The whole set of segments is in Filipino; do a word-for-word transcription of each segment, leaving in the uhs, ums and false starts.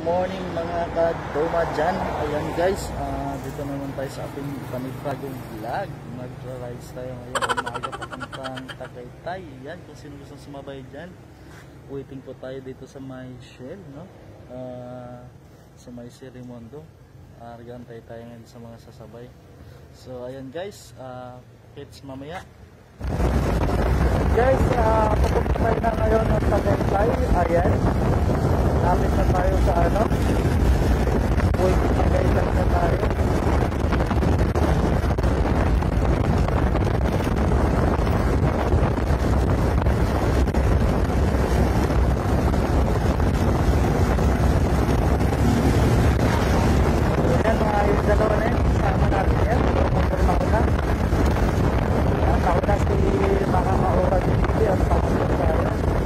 morning mga kadoma dyan. Ayan guys, uh, dito naman tayo sa ating panibagong vlog. Magra-rides tayo ngayon umaga papuntang Tagaytay. Ayan, kung sino gusto sumabay dyan, waiting po tayo dito sa may Shell, no? Uh, sa may Sirimondo. Uh, Nagantay tayo ngayon sa mga sasabay. So ayan guys, uh, it's mamaya. Guys, uh, papunta tayo na ngayon ng Tagaytay. Ayan, lapit na tayo sa ano, wait, Tagaytay na tayo. Ayan, mga yung dalawa na yun, sama natin yan, motor mauna. Ayan, mauna si Maka Maura dito at papunta tayo.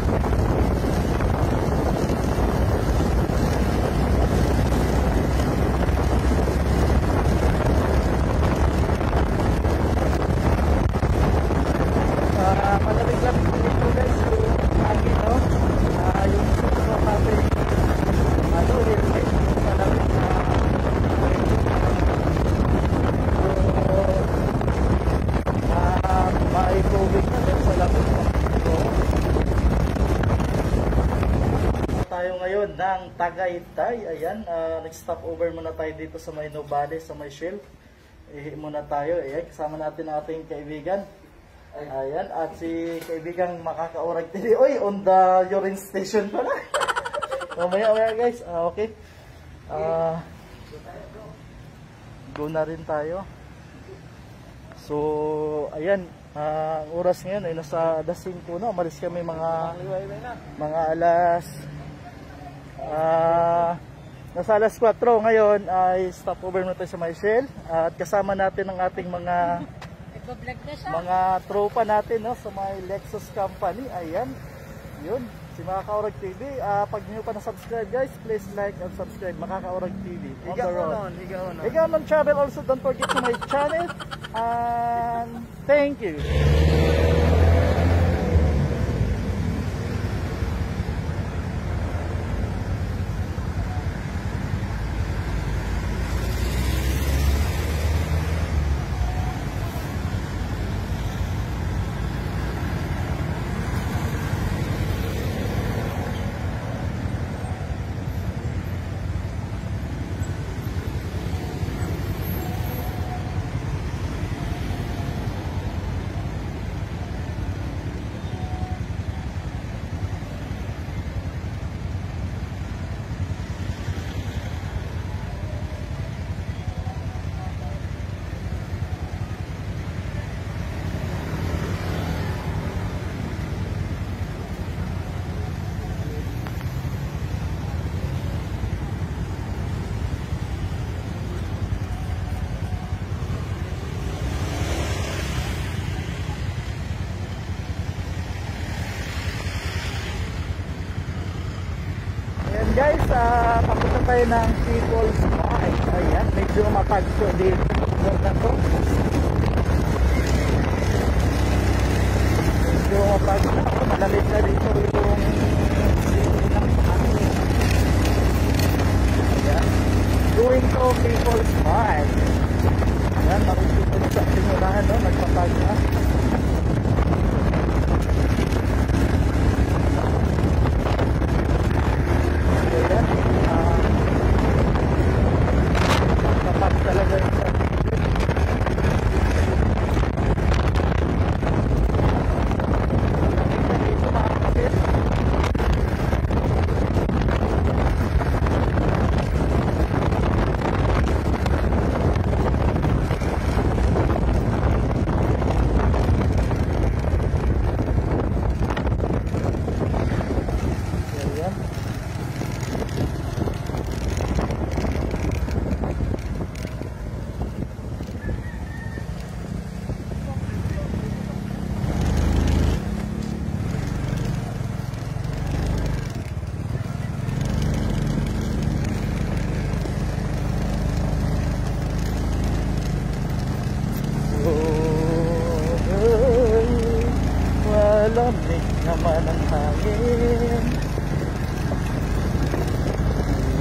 Tayo ngayon ng Tagaytay. Ayan, uh, nag-stop over muna tayo dito sa may Nobale, sa may Shell. Ihi muna tayo. Ayan, kasama natin ang ating kaibigan. Ayan, at si kaibigang Makakaurag T V. Oy, on the urine station pala. Mamaya, mamaya guys. Uh, okay. Uh, go na rin tayo. So, ayan. Uh, ang oras ngayon ay nasa alas singko na. Umalis kami mga mga alas uh, nasa alas kwatro. Ngayon ay stop over na tayo sa may Shell. Uh, at kasama natin ang ating mga mga tropa natin, no, sa may Lexus Company. Ayan, yun, si Makakaurag T V. Uh, pag nyo pa na-subscribe guys, please like and subscribe. Makakaurag T V on the road. Higa on travel also. Don't forget to my channel. And thank you. Guys, uh, papunta tayo ng People's Mart. Ayan, medyo mapagso dito na to. Medyo mapagso. Malamit na dito yung ayan, going to People's Mart. Ayan, makikita nyo sa simulahan, no? Nagpapagso.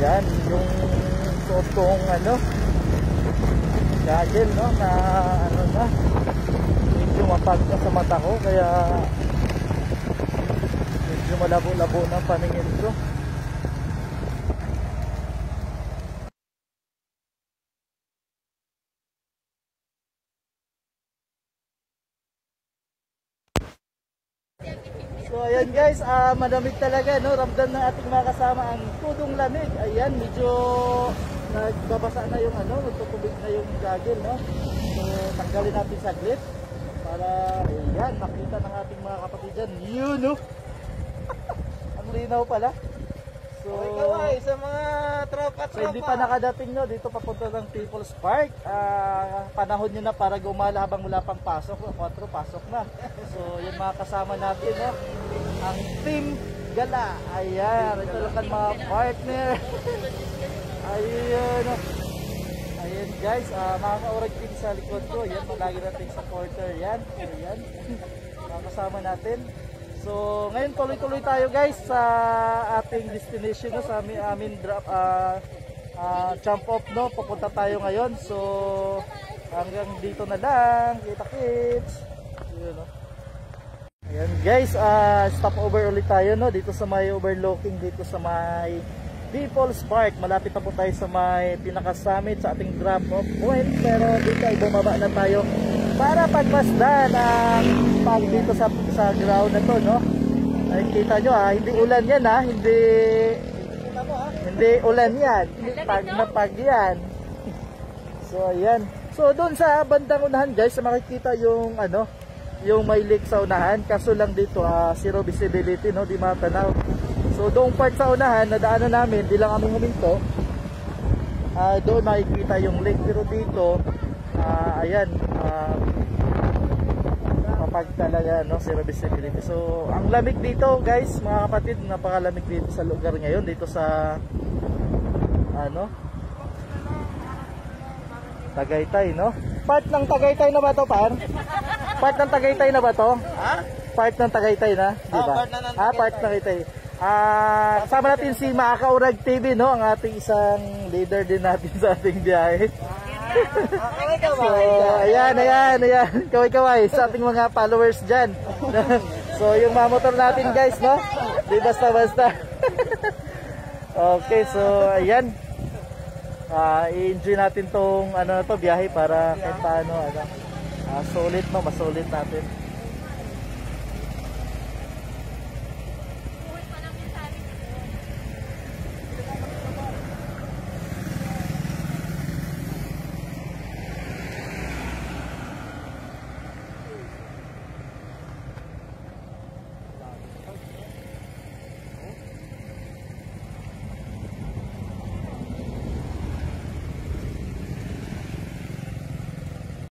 Ayan, yung suot kong ano, gagel, no, na ano na, medyo mapag na sa mata ko, kaya medyo malabo-labo na paningin ko. So ayan guys, uh, madamig talaga, no? Ramdam ng ating mga kasama ang tudong lamig. Ayan, medyo nagbabasa na yung ano, nagtutubig na yung gagel, no? So tanggalin natin saglit para ayan, makita ng ating mga kapatid dyan. Yun, no? Ang linaw pala. So, Kaway, sa mga tropa-tropa. So hindi pa nakadating, no, dito papunta ng People's Park. Uh, panahon nyo na para gumala habang wala pang pasok. Kwatro pasok na. So yung mga kasama natin, no, ang Team Gala. Ayan, ito lang ang mga partner. Ayun, no. Ayan guys, uh, mga kaurag din sa likod ko. Yan, malagi nating supporter. Yan, ayan. Mga kasama natin. So, ngayon tuloy-tuloy tayo guys sa ating destination, no, sa amin, amin drop uh, uh, jump off, no. Pupunta tayo ngayon. So, hanggang dito na lang. Kita kids. Yun, no. Ayan guys, uh, stop over ulit tayo, no, dito sa may overlooking dito sa may People's Park. Malapit na po tayo sa may pinaka-summit sa ating drop off point, pero dito ay bumaba na tayo para pagmasdan ang pag dito sa, sa ground na to, no. Ay, kita nyo ha, hindi ulan yan ha, hindi hindi ulan yan, pag na pag yan. So ayan, so doon sa bandang unahan guys, makikita yung ano, yung may lake sa unahan, kaso lang dito uh, zero visibility, no, di matanaw. So doong part sa unahan, nadaanan namin, di lang kami huminto, uh, doon makikita yung lake, pero dito uh, ayan, uh, kapag talaga, no, zero visibility. So ang lamig dito guys, mga kapatid, napakalamig dito sa lugar ngayon, dito sa ano, Tagaytay, no. Part ng Tagaytay na ba to, par? Part ng Tagaytay na ba to? Ha? Part ng Tagaytay na, di ba? Ah, part na ng Ah, part ng Tagaytay. Ah, kasama natin si Makakaurag T V, no, ang ating isang leader din natin sa ating biyahe. So, ayan, ayan, ayan. Kaway-kaway sa ating mga followers dyan. So, yung mga motor natin guys, no? Di basta-basta. Okay, so, ayan. Uh, i-enjoy natin tong ano na to, biyahe para kahit paano, ano, uh, solid, no? Masulit natin.